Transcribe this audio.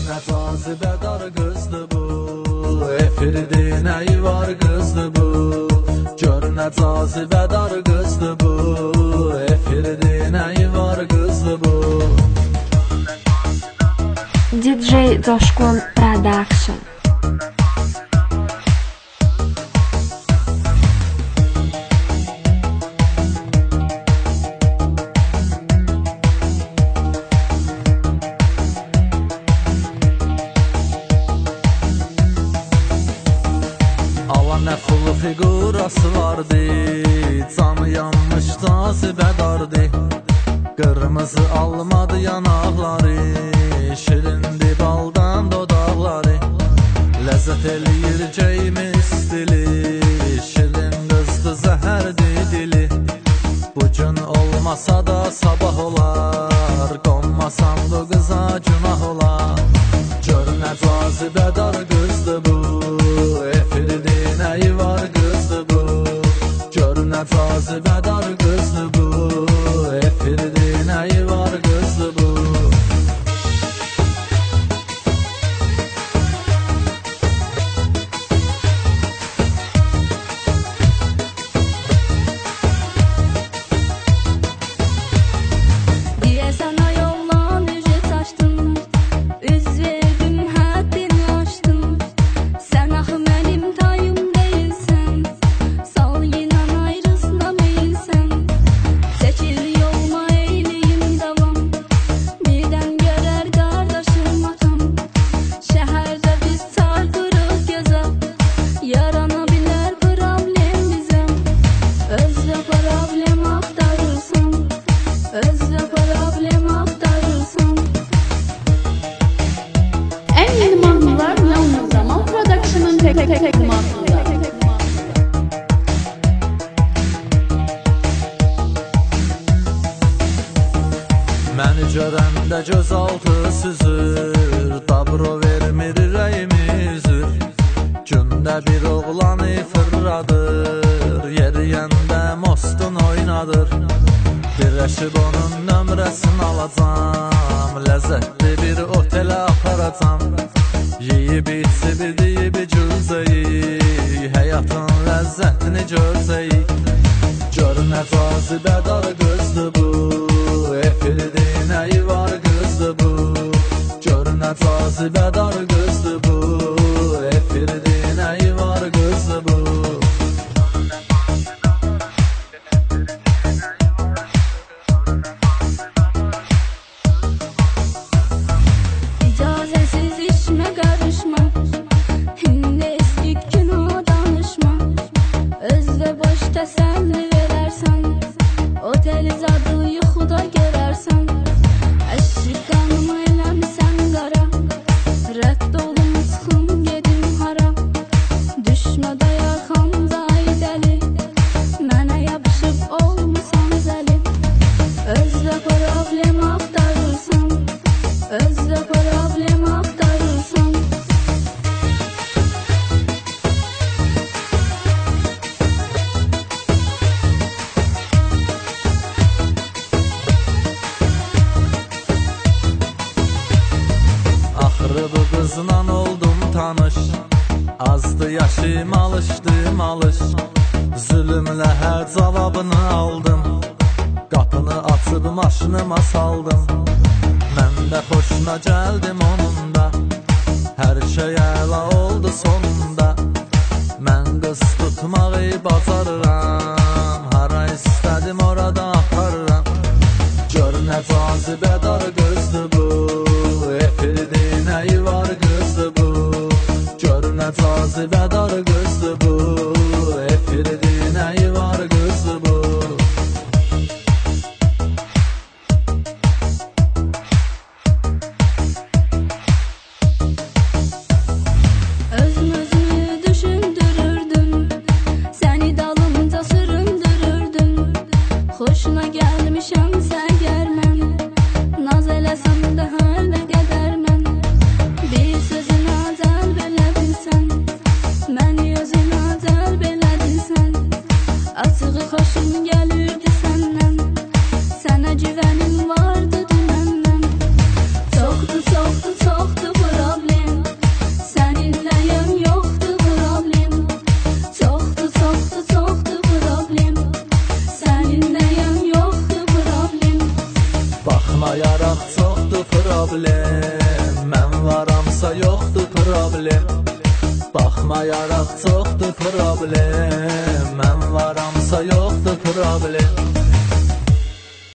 Nə cazibədar qızdı bu, efirdi nəyi var qızdı bu. Gör nə cazibədar qızdı bu, efirdi nəyi var qızdı bu. DJ Coşkun Production. Nə pulu figurası vardı, canı yanmış cazibədardı. Qırmızı almadı yanaqları, şirindi baldan dodaqları. Ləzzət eləyir geyimiz dili, şirin qızdı zəhərdi dili. Bugün olmasa da sabah olar, qonmasam bu qıza günah olar. Gör nə cazibədar qızdı bu, efirdi nəyi var qızdı bu. Gör nə cazibədar qızdı bu, efirdi nəyi var qızdı bu. Məni görəndə göz altı süzür, dabro vermir ürəyimi üzür. Gündə bir oğlanı fırladır, yeriyəndə mostun oynadır. Birləşib onun nömrəsini alacam, ləzzətli bir otelə aparacam. Yiyib içib deyib gülzəyik, həyatın ləzzətini görsəyik. Gör nə cazibədar qızdı bu, efirdi nəyi var qızdı bu. Gör nə cazibədar qızdı bu, efirdi nəyi var qızdı bu. İcazəsiz işmə qarışma, indi eski günah danışma. Özdə boş təsəlli verərsən, oteli zadı yuxuda görərsən. Əşq qanımı eləmisən qara, rədd olum çıxım gedim hara. Düşmə dayarxamda dəli, mənə yapışıb olmusan zəli. Özdə problem axtarırsan, özdə problem axtarırsan. Axırı bu qızla oldum tanış, azdı yaşım alışdım alış. Zülümlə hər cavabını aldım, qapını açıb maşınıma saldım. Mən də xoşuna gəldim onun da, hər şey əla oldu sonunda. Mən qız tutmağı bacarıram, hara istədim orada aparıram. Gör nə cazibədar qızdı bu, efirdi nəyi var qızdı bu. Gör nə cazibədar qızdı bu, efirdi nəyi var qızdı bu. Özümü düşündürürdün, səni dalımca süründürürdün. Xoşuna gəlmişəm səgər mən, naz eləsəm də hələ qədər mən. Bir sözünə cəlb elə bilsən, məni özünə Baxmayaraq çoxdur problem, mən varamsa yoxdur problem. Baxmayaraq çoxdur problem, mən varamsa yoxdur problem.